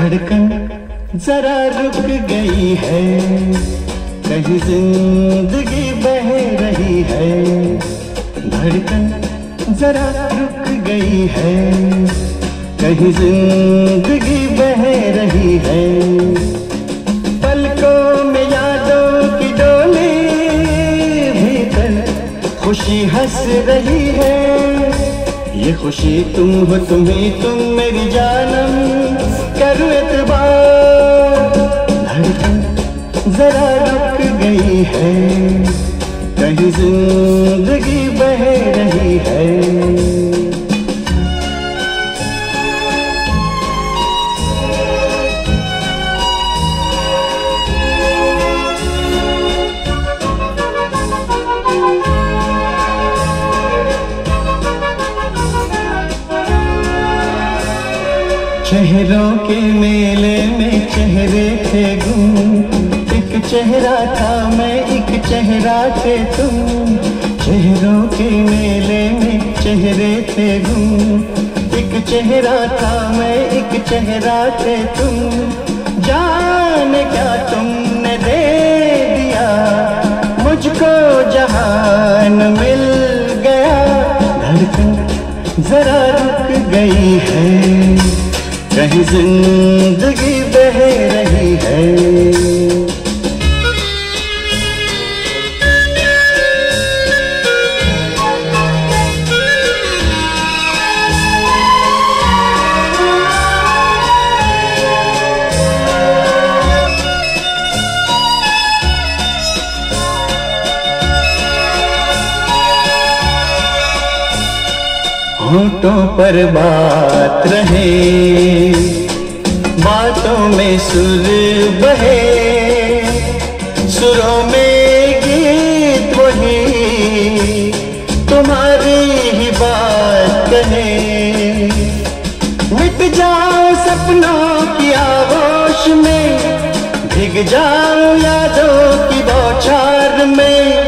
धड़कन जरा रुक गई है, कहीं जिंदगी बह रही है। धड़कन जरा रुक गई है, कहीं जिंदगी बह रही है। पलकों में यादों की डोली, भीतर खुशी हंस रही है। ये खुशी तुम हो, तुम्ही तुम मेरी जानम, करूं एतबार। धड़कन जरा रुक गई है, कहीं जिंदगी बह रही है। चेहरों के मेले में चेहरे थे गुम, एक चेहरा था मैं, एक चेहरा थे तुम। चेहरों के मेले में चेहरे थे गुम, एक चेहरा था मैं, एक चेहरा थे तुम। जाने क्या तुमने दे दिया मुझको, जहान मिल गया। धड़कन जरा रुक गई है, कहीं जिंदगी बह रही है। होठों पर बात रहे, बातों में सुर बहे, सुरों में गीत वही, तुम्हारी ही बात कहे। मिट जाओ सपनों की आगोश में, भीग जाओ यादों की बौछार में।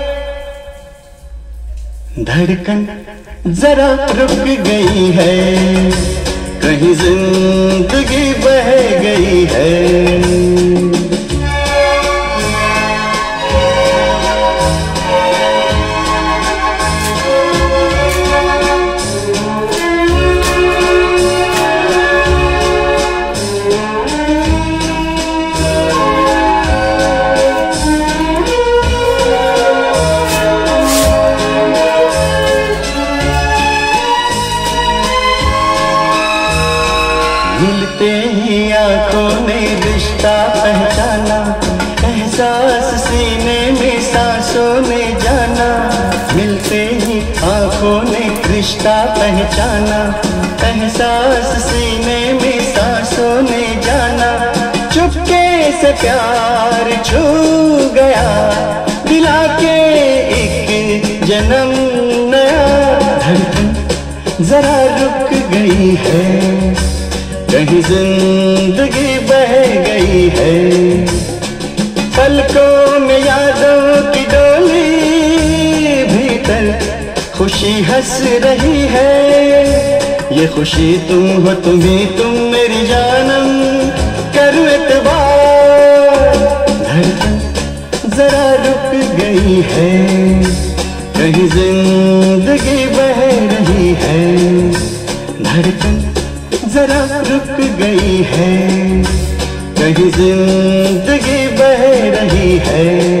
धड़कन जरा रुक गई है, कहीं जिंदगी बह गई है। मिलते ही आंखों ने रिश्ता पहचाना, एहसास सीने में सांसों ने जाना। मिलते ही आंखों ने रिश्ता पहचाना, एहसास सीने में सांसों ने जाना। चुपके से प्यार छू गया, दिला के एक जन्म नया। धड़कन जरा रुक गई है, कहीं जिंदगी बह गई है। पलकों में यादों की डोली, भीतर खुशी हंस रही है। ये खुशी तुम हो, तुम्ही तुम मेरी जानम, करूं एतबार। धड़कन जरा रुक गई है, कहीं जिंदगी बह रही है। धड़कन जरा रुक गई है, कहीं जिंदगी बह रही है।